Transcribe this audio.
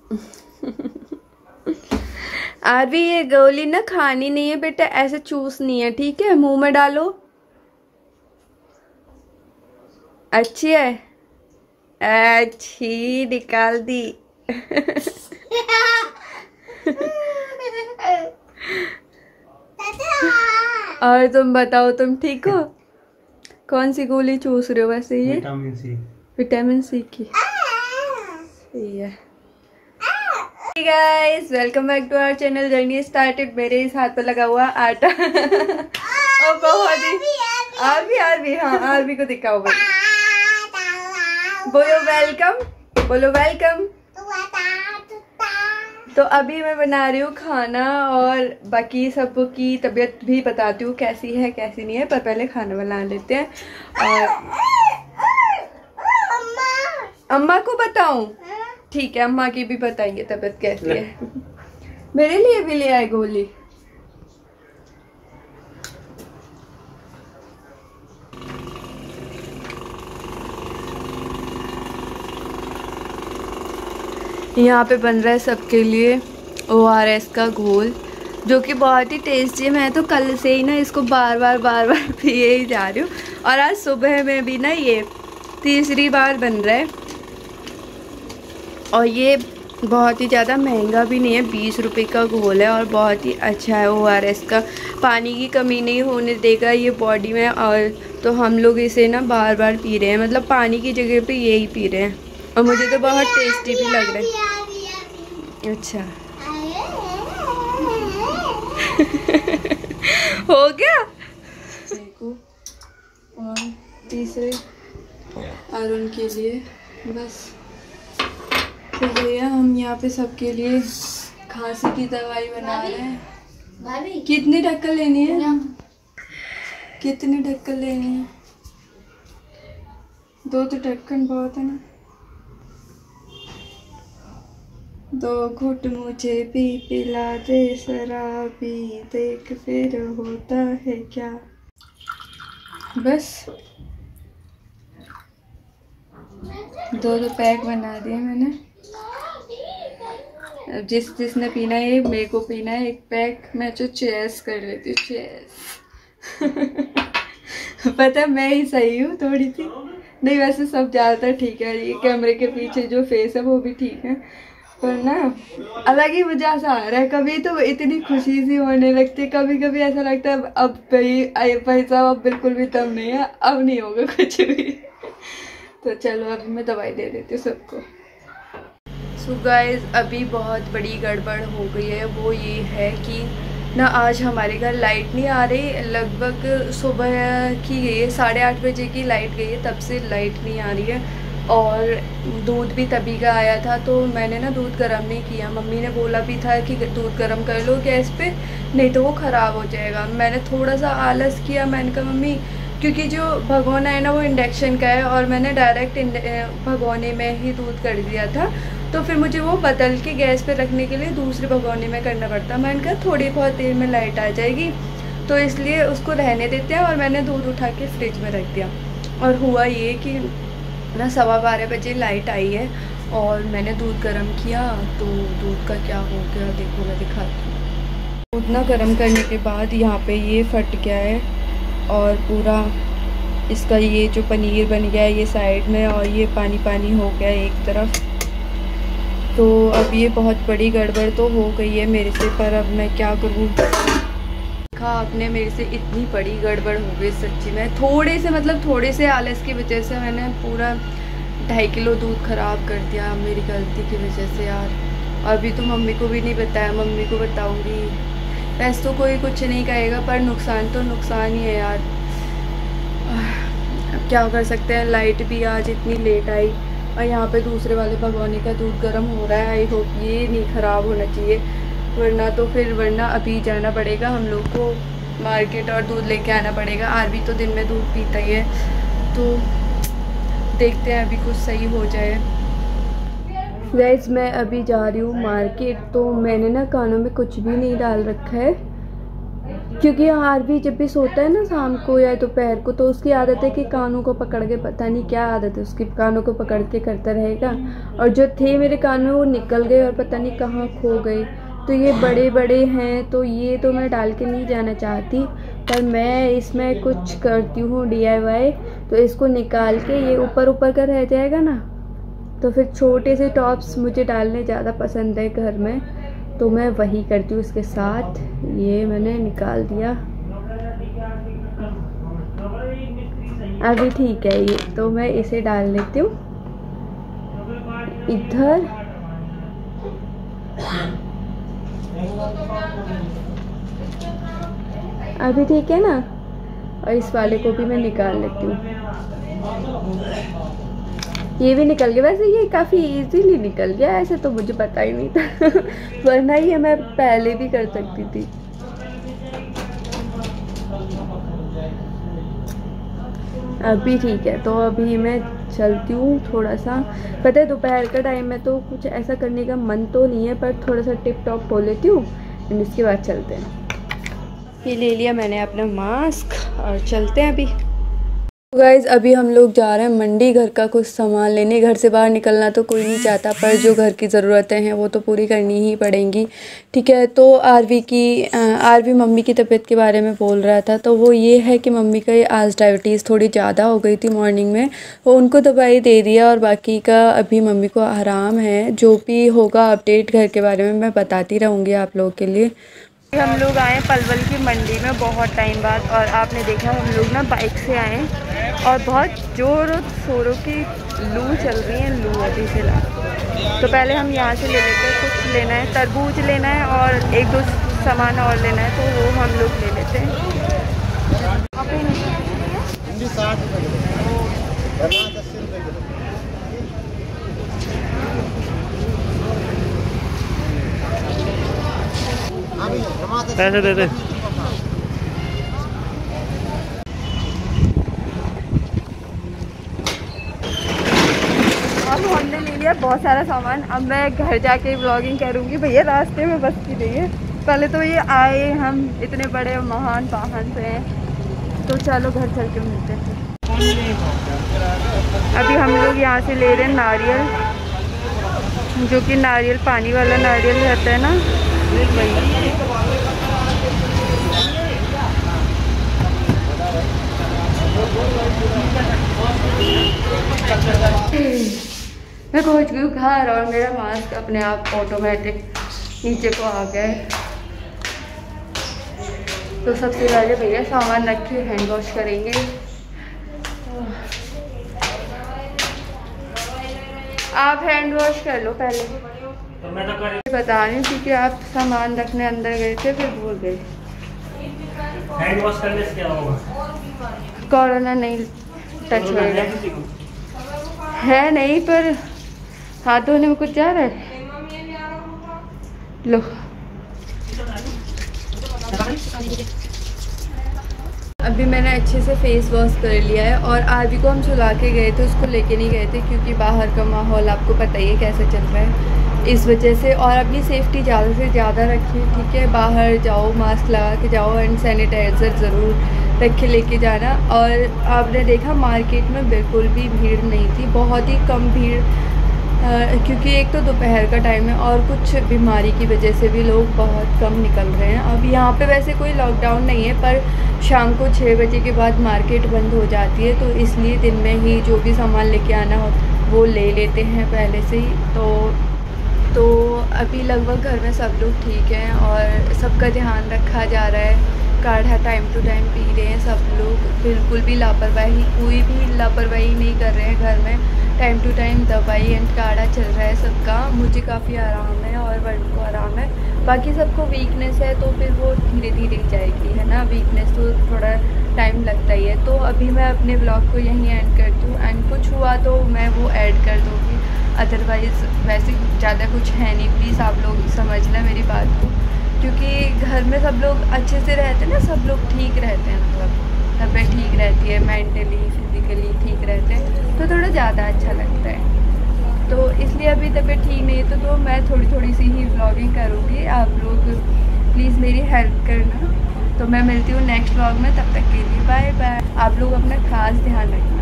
RV ये गोली ना खानी नहीं है बेटा, ऐसे चूसनी है, ठीक है? मुंह में डालो। अच्छी है, अच्छी निकाल दी। और तुम बताओ, तुम ठीक हो? कौन सी गोली चूस रहे हो वैसे? ये विटामिन सी, विटामिन सी की। सही है। Guys welcome back to our channel journey started. मेरे इस हाथ पे लगा हुआ आटा और बहुत ही आरवी हाँ आरवी को दिखाओ भाई। बोलो वेलकम, बोलो वेलकम। तो अभी मैं बना रही हूँ खाना और बाकी सबको की तबीयत भी बताती हूँ कैसी है कैसी नहीं है, पर पहले खाना बना लेते हैं। और अम्मा को बताऊं? ठीक है, अम्मा की भी बताएंगे तबीयत कैसी है। मेरे लिए भी ले आए गोली। यहाँ पे बन रहा है सबके लिए ORS का घोल, जो कि बहुत ही टेस्टी है। मैं तो कल से ही ना इसको बार बार पिए ही जा रही हूँ। और आज सुबह में भी ना ये तीसरी बार बन रहा है। और ये बहुत ही ज़्यादा महंगा भी नहीं है, 20 रुपये का घोल है और बहुत ही अच्छा है। ORS का पानी की कमी नहीं होने देगा ये बॉडी में। और तो हम लोग इसे ना बार बार पी रहे हैं, मतलब पानी की जगह पे यही पी रहे हैं। और मुझे तो बहुत टेस्टी भी लग रहा है। अच्छा हो गया। देखो, और तीसरे अरुण के लिए बस। तो भैया हम यहाँ पे सबके लिए खांसी की दवाई बना रहे हैं। कितनी ढक्कन लेनी है? कितनी ढक्कन लेनी है? 2 तो ढक्कन बहुत है ना। 2 घुट मुझे भी पिला दे शराबी, देख फिर होता है क्या। बस 2 पैक बना दिए मैंने। अब जिसने पीना है, मेरे को पीना है 1 पैक। मैं जो चेस कर लेती हूँ, चेस। पता मैं ही सही हूँ थोड़ी सी, नहीं वैसे सब ज़्यादातर ठीक है। ये कैमरे के पीछे जो फेस है वो भी ठीक है, पर ना अलग ही मजा सा आ रहा है। कभी तो इतनी खुशी सी होने लगती है, कभी कभी ऐसा लगता है अब भाई साहब अब बिल्कुल भी दम नहीं है, अब नहीं होगा कुछ भी। तो चलो अभी मैं दवाई दे देती हूँ सबको। सो गाइस अभी बहुत बड़ी गड़बड़ हो गई है। वो ये है कि ना आज हमारे घर लाइट नहीं आ रही। लगभग सुबह की गई है, 8:30 बजे की लाइट गई है, तब से लाइट नहीं आ रही है। और दूध भी तभी का आया था, तो मैंने ना दूध गर्म नहीं किया। मम्मी ने बोला भी था कि दूध गर्म कर लो गैस पे, नहीं तो वो ख़राब हो जाएगा। मैंने थोड़ा सा आलस किया। मैंने कहा मम्मी, क्योंकि जो भगोना है ना वो इंडक्शन का है और मैंने डायरेक्ट भगोने में ही दूध कर दिया था, तो फिर मुझे वो बदल के गैस पे रखने के लिए दूसरे भगोने में करना पड़ता। मैंने कहा थोड़ी बहुत देर में लाइट आ जाएगी, तो इसलिए उसको रहने देते हैं। और मैंने दूध उठा के फ्रिज में रख दिया। और हुआ ये कि ना 12:15 बजे लाइट आई है और मैंने दूध गर्म किया, तो दूध का क्या हो गया देखो, मैं दिखाती हूँ। दूध ना गर्म करने के बाद यहाँ पे ये फट गया है और पूरा इसका ये जो पनीर बन गया है ये साइड में, और ये पानी पानी हो गया है एक तरफ। तो अब ये बहुत बड़ी गड़बड़ तो हो गई है मेरे से, पर अब मैं क्या करूँ। देखा आपने, मेरे से इतनी बड़ी गड़बड़ हो गई सच्ची में। थोड़े से आलस की वजह से मैंने पूरा 2.5 किलो दूध ख़राब कर दिया, मेरी गलती की वजह से यार। और अभी तो मम्मी को भी नहीं बताया, मम्मी को बताऊंगी। वैसे तो कोई कुछ नहीं कहेगा, पर नुकसान तो नुकसान ही है यार। अब क्या कर सकते हैं। लाइट भी आज इतनी लेट आई और यहाँ पे दूसरे वाले भगोने का दूध गर्म हो रहा है। आई होप ये नहीं ख़राब होना चाहिए, वरना अभी जाना पड़ेगा हम लोग को मार्केट और दूध लेके आना पड़ेगा। आरवी तो दिन में दूध पीता ही है, तो देखते हैं अभी कुछ सही हो जाए। गाइस मैं अभी जा रही हूँ मार्केट। तो मैंने ना कानों में कुछ भी नहीं डाल रखा है, क्योंकि आरवी जब भी सोता है ना शाम को या दोपहर को, तो उसकी आदत है कि कानों को पकड़ के, पता नहीं क्या आदत है उसकी, कानों को पकड़ के करता रहेगा। और जो थे मेरे कान में वो निकल गए और पता नहीं कहाँ खो गए। तो ये बड़े बड़े हैं, तो ये तो मैं डाल के नहीं जाना चाहती, पर मैं इसमें कुछ करती हूँ DIY। तो इसको निकाल के ये ऊपर ऊपर का रह जाएगा ना, तो फिर छोटे से टॉप्स मुझे डालने ज़्यादा पसंद है घर में, तो मैं वही करती हूँ इसके साथ। ये मैंने निकाल दिया, अभी ठीक है ये, तो मैं इसे डाल लेती हूँ इधर। अभी ठीक है ना, और इस वाले को भी मैं निकाल लेती हूँ। ये भी निकल गया, वैसे ये काफ़ी इजीली निकल गया, ऐसे तो मुझे पता ही नहीं था वरना ये मैं पहले भी कर सकती थी। अभी ठीक है, तो अभी मैं चलती हूँ थोड़ा सा। पता है दोपहर का टाइम है तो कुछ ऐसा करने का मन तो नहीं है, पर थोड़ा सा टिप टॉप हो लेती हूँ एंड इसके बाद चलते हैं। ये ले लिया मैंने अपना मास्क और चलते हैं अभी। गाइज़ अभी हम लोग जा रहे हैं मंडी, घर का कुछ सामान लेने। घर से बाहर निकलना तो कोई नहीं चाहता, पर जो घर की ज़रूरतें हैं वो तो पूरी करनी ही पड़ेंगी, ठीक है। तो आरवी मम्मी की तबीयत के बारे में बोल रहा था, तो वो ये है कि मम्मी का आज डायबिटीज़ थोड़ी ज़्यादा हो गई थी मॉर्निंग में, वो उनको दवाई दे दिया और बाकी का अभी मम्मी को आराम है। जो भी होगा अपडेट घर के बारे में मैं बताती रहूँगी आप लोगों के लिए। हम लोग आए पलवल की मंडी में बहुत टाइम बाद, और आपने देखा हम लोग ना बाइक से आए और बहुत ज़ोरों शोरों की लू चल रही है, लू अभी फिलहाल। तो पहले हम यहाँ से ले लेते हैं, कुछ लेना है, तरबूज लेना है और एक दो सामान और लेना है, तो वो हम लोग ले लेते हैं। पैसे दे दे। अब हमने ले लिया बहुत सारा सामान, अब मैं घर जाके व्लॉगिंग करूँगी। भैया रास्ते में बस की नहीं है, पहले तो ये आए हम इतने बड़े महान वाहन से हैं, तो चलो घर चल के मिलते हैं। अभी हम लोग यहाँ से ले रहे हैं नारियल, जो कि नारियल पानी वाला नारियल रहता है ना, वही। मैं पहुंच गई घर और मेरा मास्क अपने आप ऑटोमेटिक नीचे को आ गया है। तो सबसे पहले भैया सामान रख के हैंड वॉश करेंगे। आप हैंड वॉश कर लो पहले, तो मैं तो बता रही हूँ क्योंकि आप सामान रखने अंदर गए थे फिर भूल गए। हैंड वॉश करने से क्या होगा? कोरोना नहीं टच होएगा, है नहीं, पर हाथ धोने में कुछ जा रहा है। लो अभी मैंने अच्छे से फेस वॉश कर लिया है, और आरवी को हम सुला के गए थे, उसको लेके नहीं गए थे क्योंकि बाहर का माहौल आपको पता ही है कैसे चल रहा है, इस वजह से। और अपनी सेफ्टी ज़्यादा से ज़्यादा रखिए, ठीक है। बाहर जाओ मास्क लगा के जाओ एंड सैनिटाइज़र ज़रूर रख के लेके जाना। और आपने देखा मार्केट में बिल्कुल भी भीड़ नहीं थी, बहुत ही कम भीड़, क्योंकि एक तो दोपहर का टाइम है और कुछ बीमारी की वजह से भी लोग बहुत कम निकल रहे हैं। अब यहाँ पे वैसे कोई लॉकडाउन नहीं है, पर शाम को 6 बजे के बाद मार्केट बंद हो जाती है, तो इसलिए दिन में ही जो भी सामान लेके आना हो वो ले लेते हैं पहले से ही। तो अभी लगभग घर में सब लोग ठीक हैं और सबका ध्यान रखा जा रहा है। काढ़ा टाइम टू टाइम पी रहे हैं सब लोग, बिल्कुल भी लापरवाही, कोई भी लापरवाही नहीं कर रहे हैं घर में। टाइम टू टाइम दवाई एंड काढ़ा चल रहा है सबका। मुझे काफ़ी आराम है और वरुण को आराम है, बाकी सबको वीकनेस है तो फिर वो धीरे धीरे जाएगी, है ना। वीकनेस तो थोड़ा टाइम लगता ही है। तो अभी मैं अपने ब्लॉग को यहीं एंड करती हूँ, एंड कुछ हुआ तो मैं वो ऐड कर दूँगी, अदरवाइज़ वैसे ज़्यादा कुछ है नहीं। प्लीज़ आप लोग समझना मेरी बात को, क्योंकि घर में सब लोग अच्छे से रहते हैं ना, सब लोग ठीक रहते हैं, मतलब तबीयत ठीक रहती है, मेंटली फिजिकली ठीक रहते हैं, तो थोड़ा ज़्यादा अच्छा लगता है। तो इसलिए अभी तबीयत ठीक नहीं है तो मैं थोड़ी थोड़ी सी ही व्लॉगिंग करूँगी। आप लोग प्लीज़ मेरी हेल्प करना। तो मैं मिलती हूँ नेक्स्ट व्लॉग में, तब तक के लिए बाय बाय। आप लोग अपना खास ध्यान रखना।